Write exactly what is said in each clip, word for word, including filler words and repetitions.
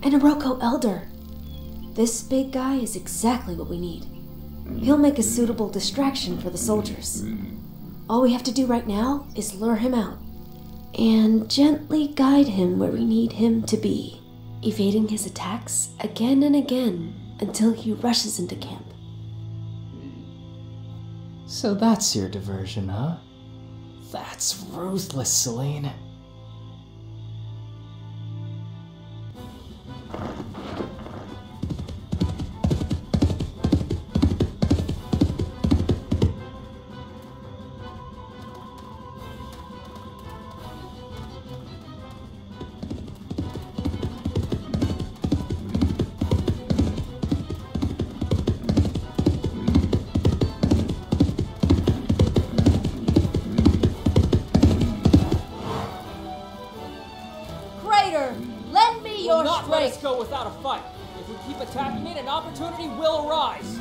An Iroko Elder. This big guy is exactly what we need. He'll make a suitable distraction for the soldiers. All we have to do right now is lure him out and gently guide him where we need him to be, evading his attacks again and again until he rushes into camp. So that's your diversion, huh? That's ruthless, Selene. Lend me your Will not strength. let us go without a fight. If we keep attacking it, an opportunity will arise.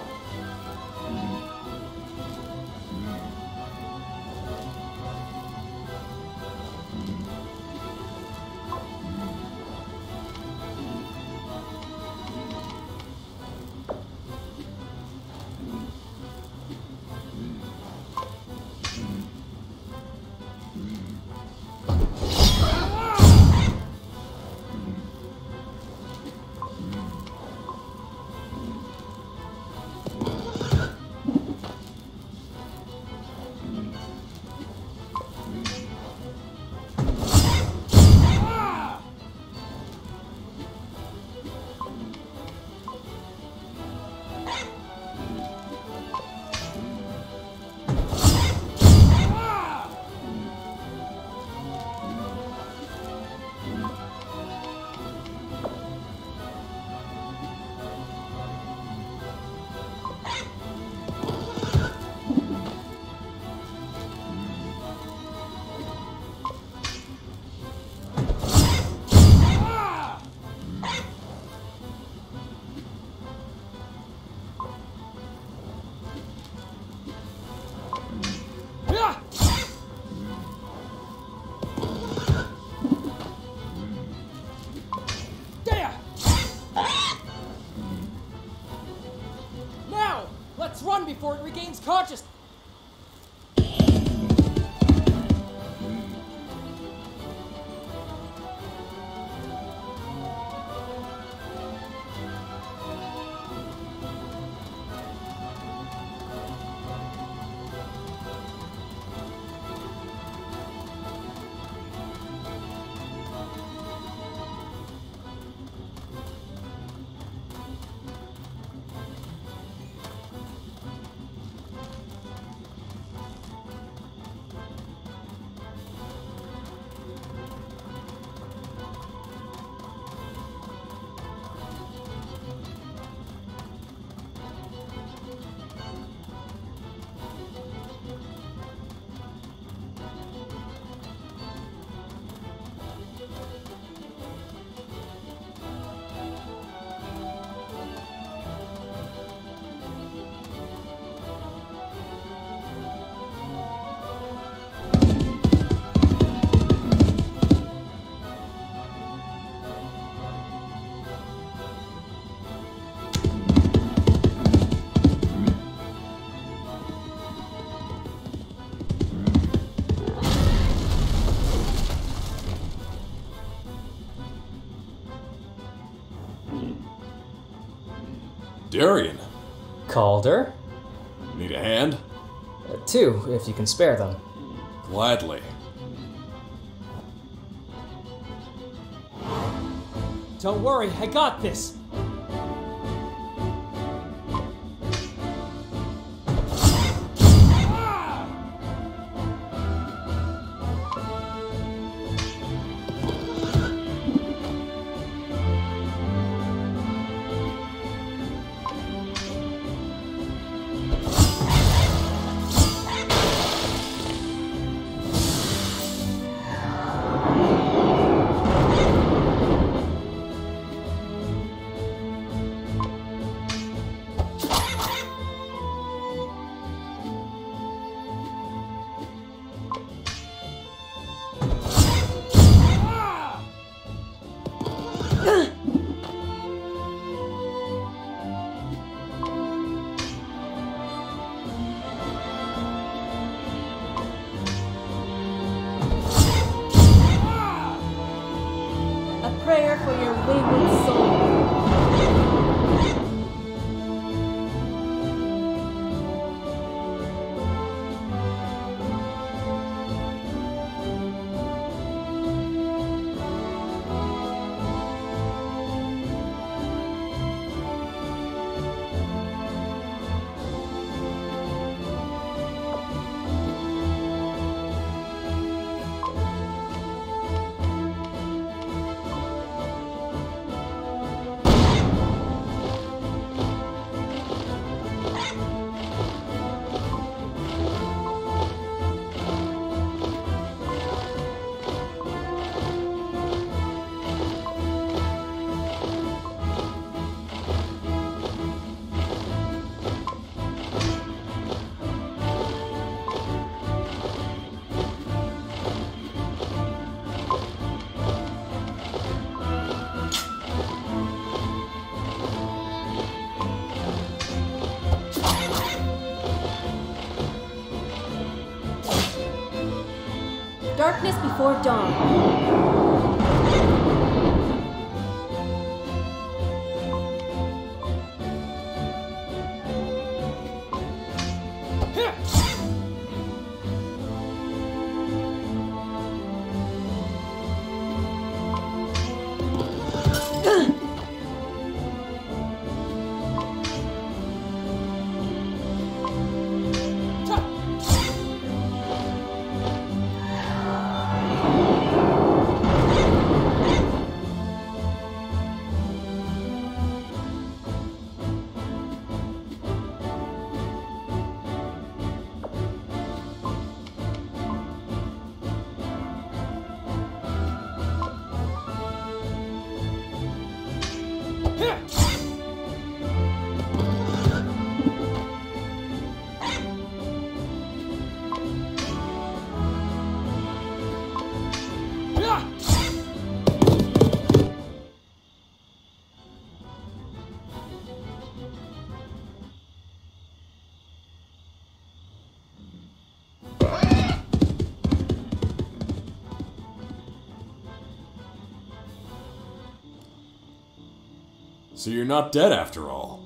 Let's run before it regains consciousness! Darian. Calder? Need a hand? Uh, two, if you can spare them. Gladly. Don't worry, I got this! prayer for your wayward soul. Darkness before dawn. So you're not dead after all.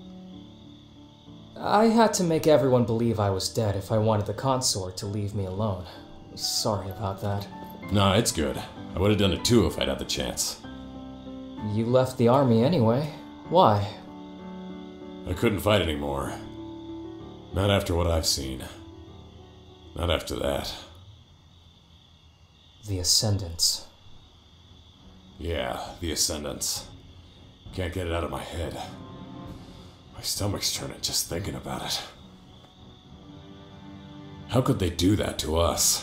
I had to make everyone believe I was dead if I wanted the consort to leave me alone. Sorry about that. Nah, it's good. I would have done it too if I'd had the chance. You left the army anyway. Why? I couldn't fight anymore. Not after what I've seen. Not after that. The Ascendants. Yeah, the Ascendants. Can't get it out of my head. My stomach's turning just thinking about it. How could they do that to us?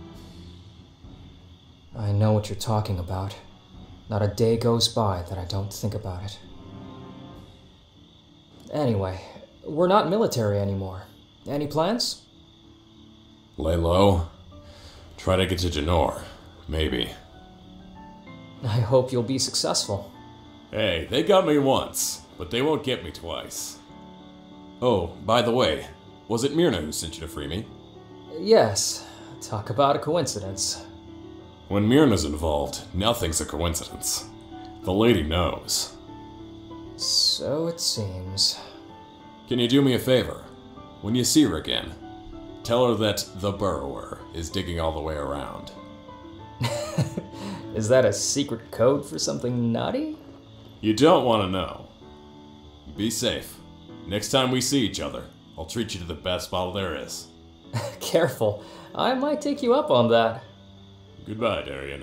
I know what you're talking about. Not a day goes by that I don't think about it. Anyway, we're not military anymore. Any plans? Lay low. Try to get to Janor. Maybe. I hope you'll be successful. Hey, they got me once, but they won't get me twice. Oh, by the way, was it Myrna who sent you to free me? Yes. Talk about a coincidence. When Myrna's involved, nothing's a coincidence. The lady knows. So it seems. Can you do me a favor? When you see her again, tell her that the Burrower is digging all the way around. Is that a secret code for something naughty? You don't want to know. Be safe. Next time we see each other, I'll treat you to the best bottle there is. Careful. I might take you up on that. Goodbye, Darian.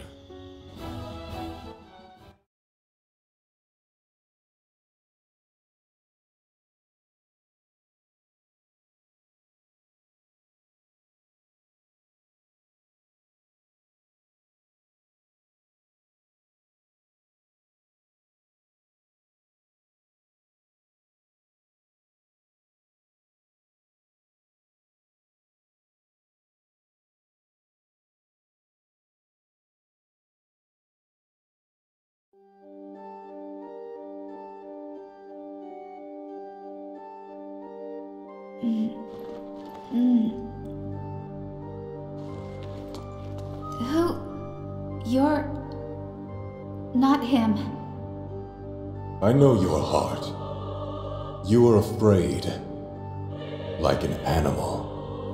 Who? You're... Not him. I know your heart. You are afraid. Like an animal.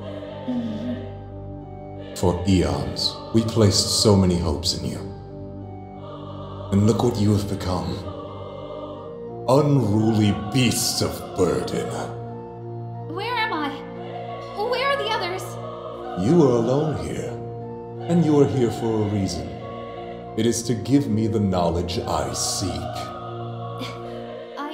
For eons, we placed so many hopes in you. And look what you have become. Unruly beasts of burden. Where am I? Where are the others? You are alone here. And you are here for a reason. It is to give me the knowledge I seek. I...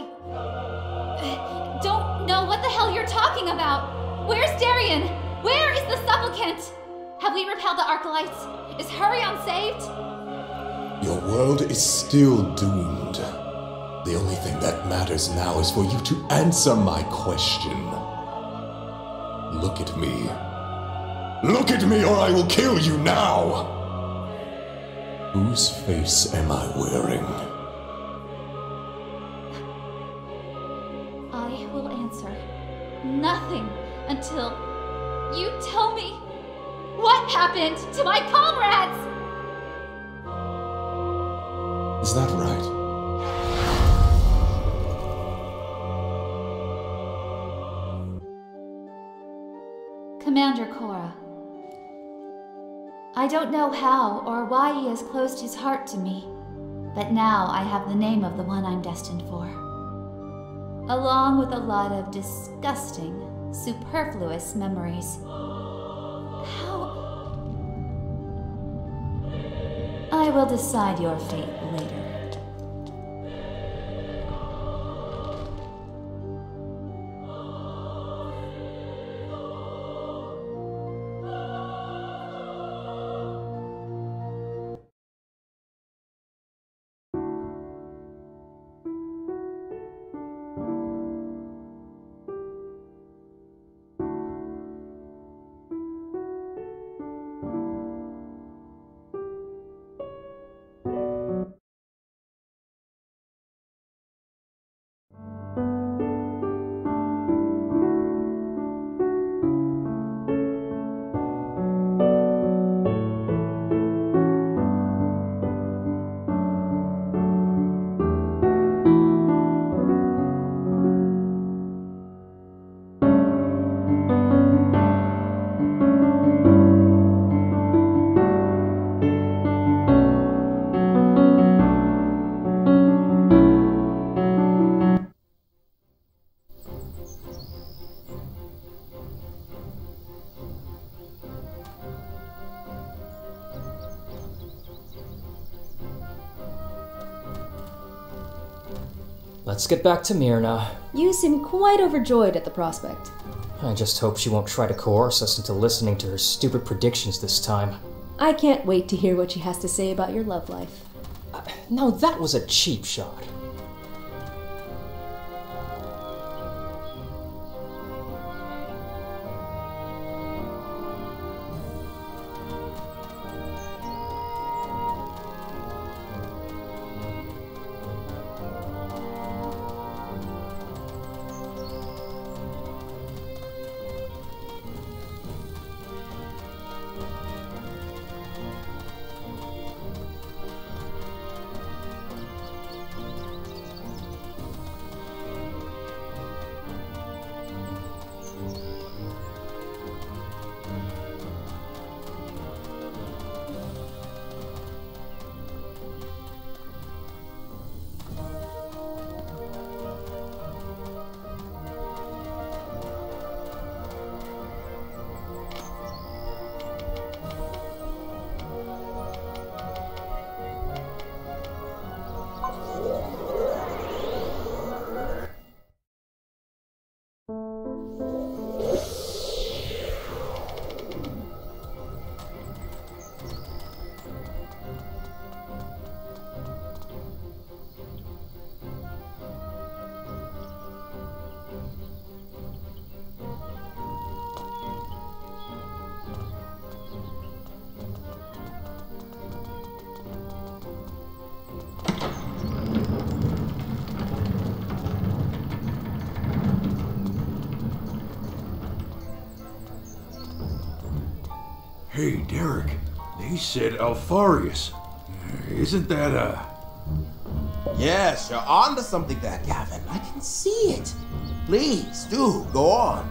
don't know what the hell you're talking about. Where's Darien? Where is the supplicant? Have we repelled the Arcalites? Is Hurrion saved? Your world is still doomed. The only thing that matters now is for you to answer my question. Look at me. Look at me or I will kill you now! Whose face am I wearing? I will answer nothing until you tell me what happened to my comrades! Is that right? Commander Cora. I don't know how or why he has closed his heart to me, but now I have the name of the one I'm destined for. Along with a lot of disgusting, superfluous memories. How? I will decide your fate later. Let's get back to Myrna. You seem quite overjoyed at the prospect. I just hope she won't try to coerce us into listening to her stupid predictions this time. I can't wait to hear what she has to say about your love life. Uh, no, that was a cheap shot. Hey, Derek, they said Alfarius. Isn't that a... Yes, you're onto something there, Gavin. I can see it. Please, do, go on.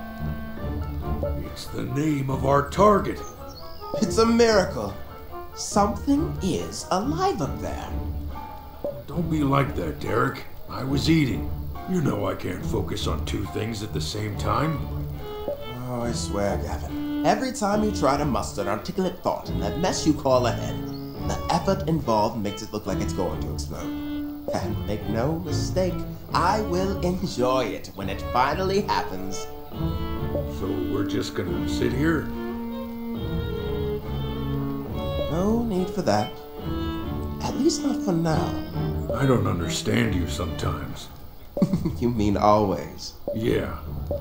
It's the name of our target. It's a miracle. Something is alive up there. Don't be like that, Derek. I was eating. You know I can't focus on two things at the same time. Oh, I swear, Gavin. Every time you try to muster an articulate thought in that mess you call a head, the effort involved makes it look like it's going to explode. And make no mistake, I will enjoy it when it finally happens. So we're just gonna sit here? No need for that. At least not for now. I don't understand you sometimes. You mean always? Yeah.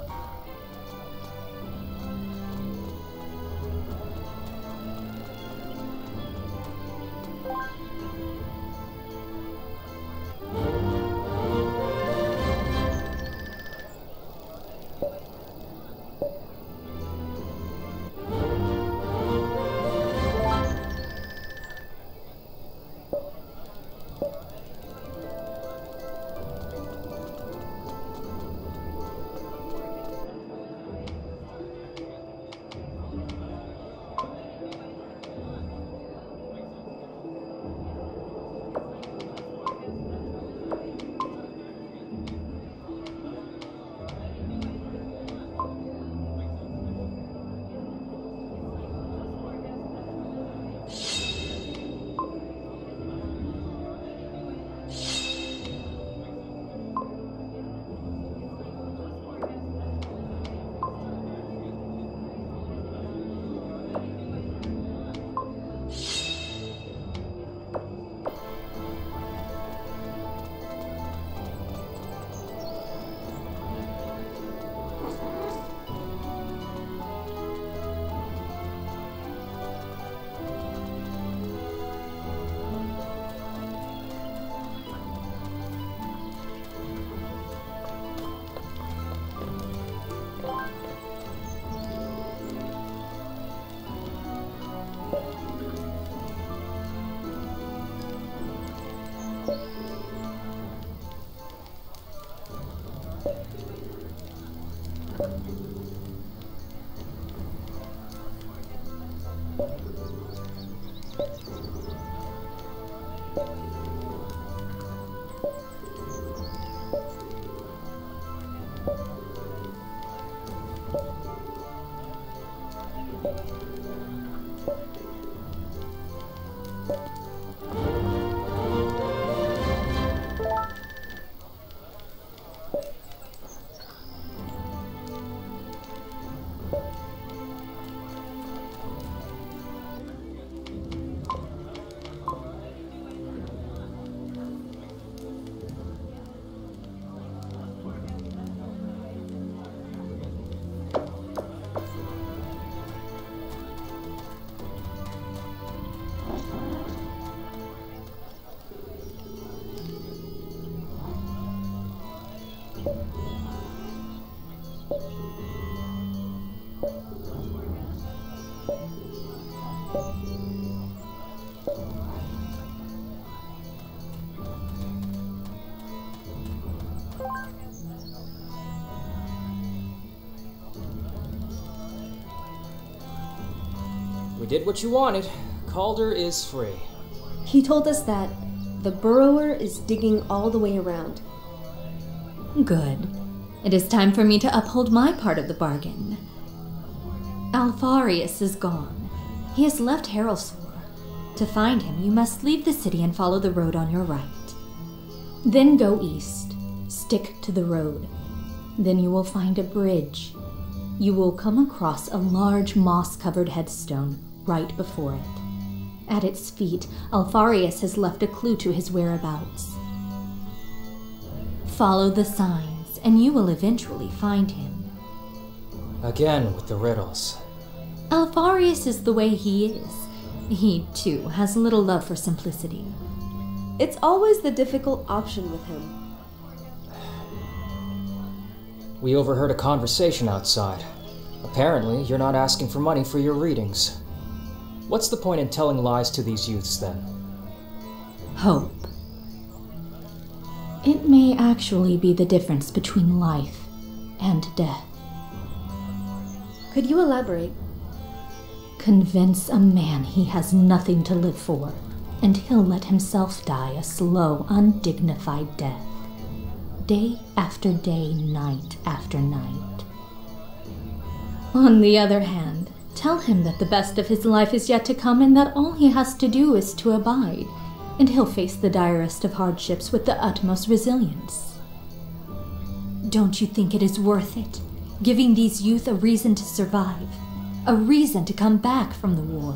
We did what you wanted. Calder is free. He told us that the burrower is digging all the way around. Good. It is time for me to uphold my part of the bargain. Alfarius is gone. He has left Harrelsor. To find him, you must leave the city and follow the road on your right. Then go east. Stick to the road. Then you will find a bridge. You will come across a large moss-covered headstone right before it. At its feet, Alfarius has left a clue to his whereabouts. Follow the signs, and you will eventually find him. Again with the riddles. Alfarius is the way he is. He, too, has little love for simplicity. It's always the difficult option with him. We overheard a conversation outside. Apparently, you're not asking for money for your readings. What's the point in telling lies to these youths, then? Hope. It may actually be the difference between life and death. Could you elaborate? Convince a man he has nothing to live for, and he'll let himself die a slow, undignified death. Day after day, night after night. On the other hand, tell him that the best of his life is yet to come and that all he has to do is to abide, and he'll face the direst of hardships with the utmost resilience. Don't you think it is worth it, giving these youth a reason to survive, a reason to come back from the war?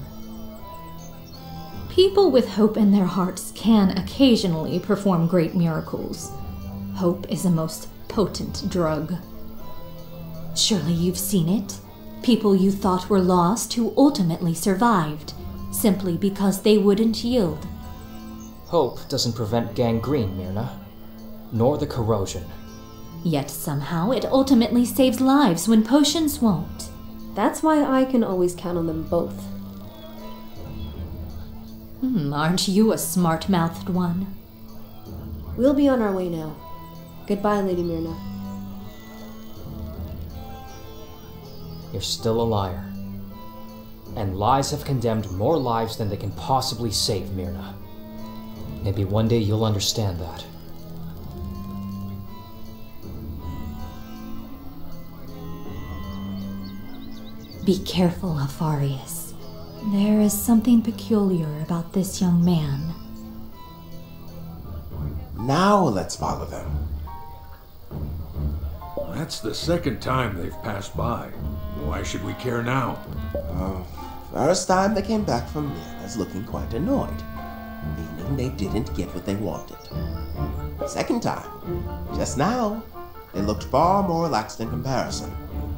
People with hope in their hearts can occasionally perform great miracles. Hope is a most potent drug. Surely you've seen it. People you thought were lost who ultimately survived, simply because they wouldn't yield. Hope doesn't prevent gangrene, Myrna. Nor the corrosion. Yet somehow it ultimately saves lives when potions won't. That's why I can always count on them both. Hmm, aren't you a smart-mouthed one? We'll be on our way now. Goodbye, Lady Myrna. You're still a liar. And lies have condemned more lives than they can possibly save, Myrna. Maybe one day you'll understand that. Be careful, Alpharius. There is something peculiar about this young man. Now let's follow them. That's the second time they've passed by. Why should we care now? Oh, first time they came back from Myrna's looking quite annoyed, meaning they didn't get what they wanted. Second time, just now, they looked far more relaxed in comparison.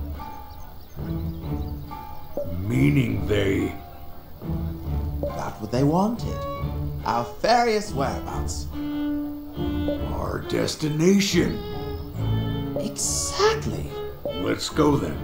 Meaning they... got what they wanted. Alpharius' whereabouts. Our destination. Exactly. Let's go then.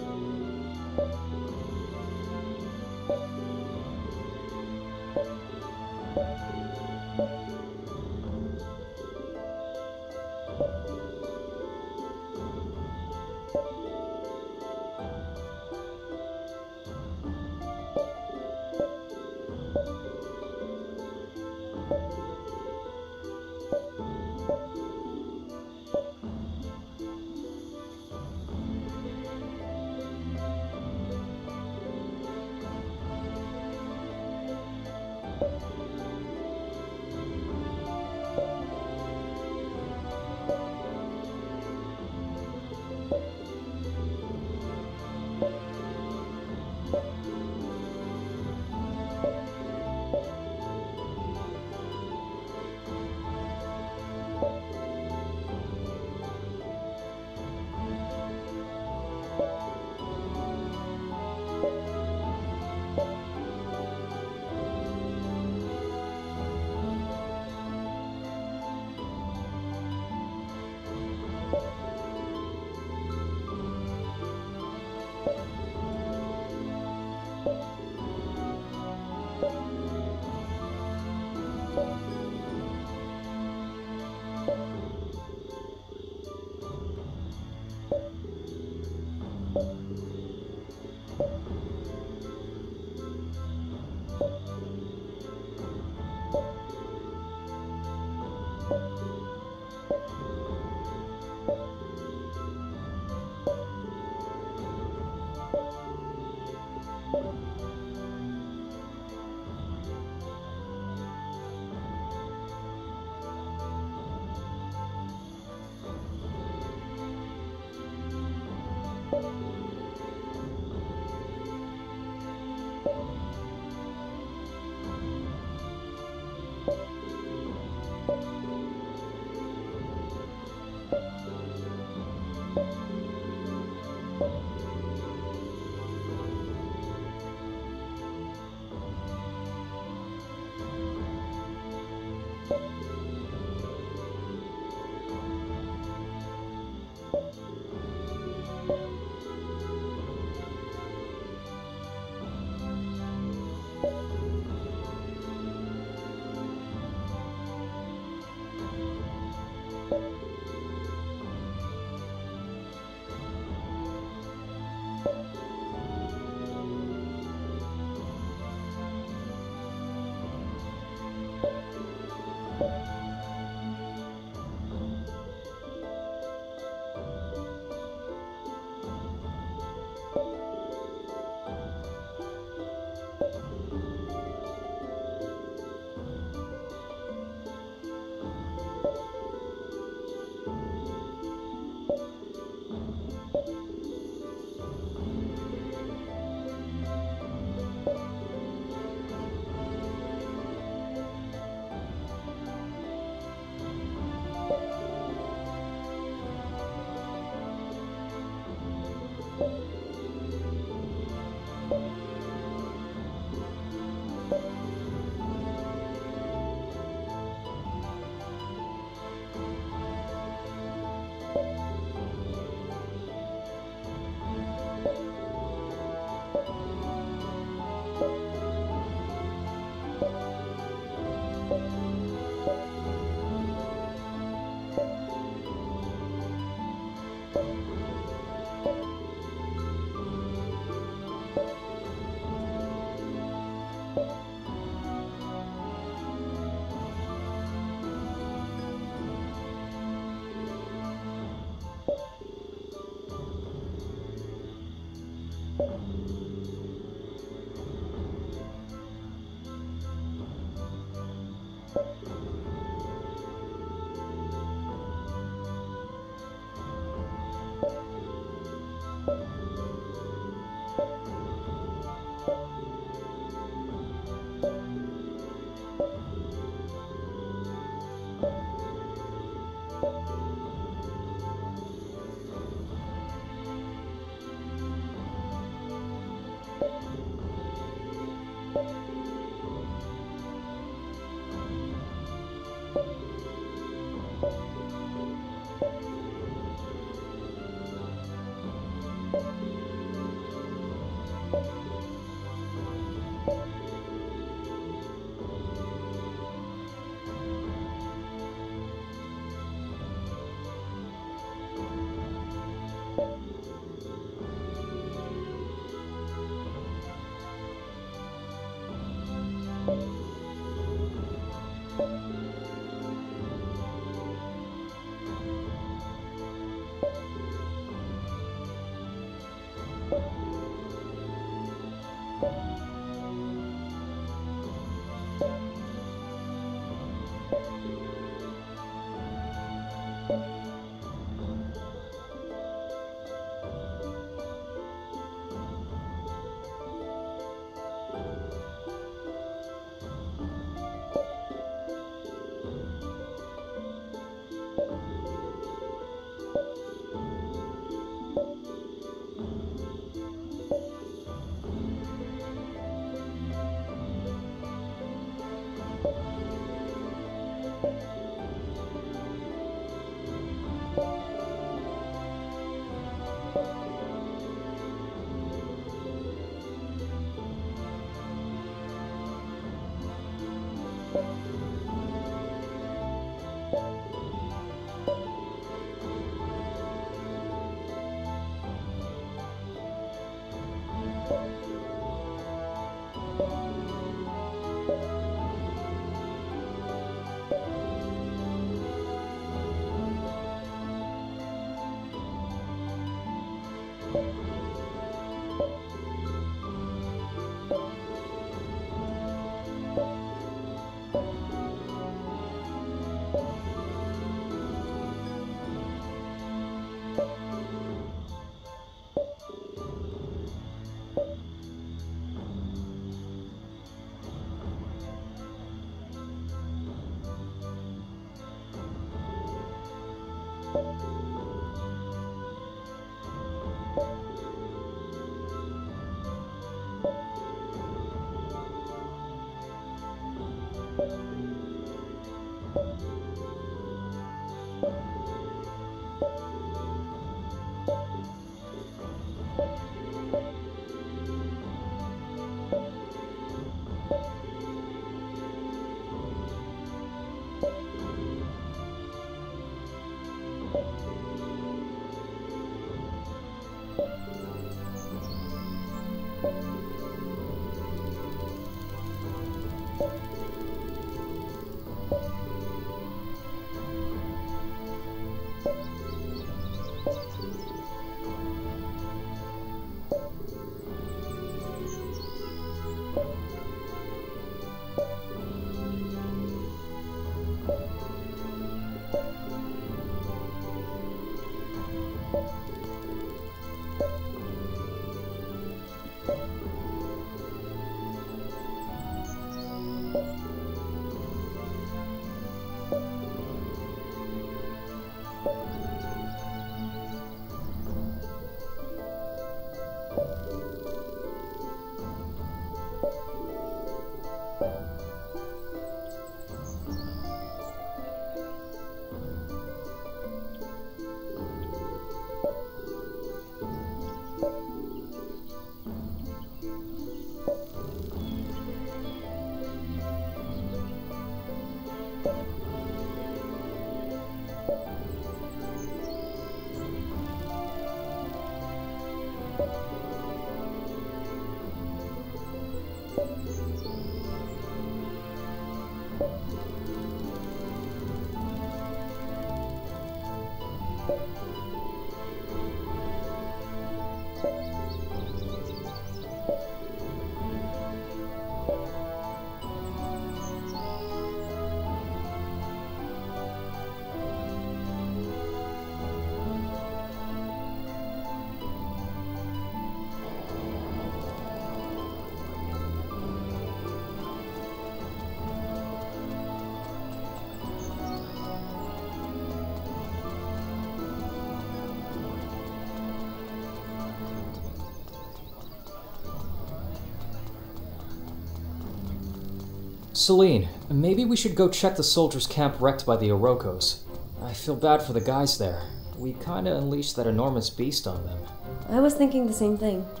Celine, maybe we should go check the soldiers' camp wrecked by the Orokos. I feel bad for the guys there. We kinda unleashed that enormous beast on them. I was thinking the same thing.